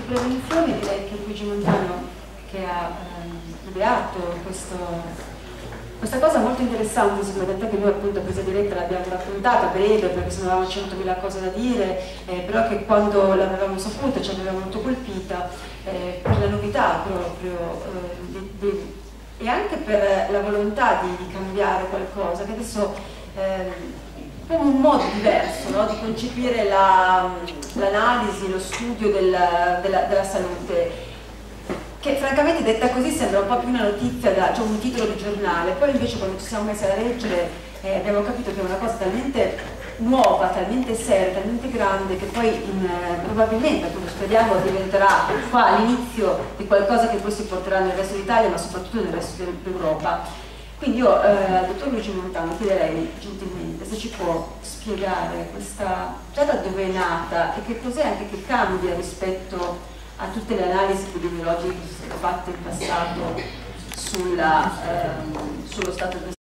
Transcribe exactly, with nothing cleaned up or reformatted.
prevenzione direi che Luigi Montano, che ha ehm, ideato questo, questa cosa molto interessante, secondo me, che noi appunto a presa diretta l'abbiamo raccontata breve perché se ne avevamo centomila cose da dire, eh, però che quando l'avevamo saputa ci aveva molto colpita eh, per la novità proprio eh, di, di, e anche per la volontà di, di cambiare qualcosa, che adesso eh, come un modo diverso, no? Di concepire l'analisi, la, lo studio della, della, della salute, che francamente detta così sembra un po' più una notizia, da, cioè un titolo di giornale, poi invece quando ci siamo messi a leggere eh, abbiamo capito che è una cosa talmente nuova, talmente seria, talmente grande, che poi in, eh, probabilmente, appunto speriamo, diventerà qua l'inizio di qualcosa che poi si porterà nel resto d'Italia, ma soprattutto nel resto d'Europa. Quindi io eh, al dottor Luigi Montano chiederei gentilmente se ci può spiegare questa, già da dove è nata e che cos'è anche che cambia rispetto a tutte le analisi epidemiologiche che sono state fatte in passato sulla, ehm, sullo stato del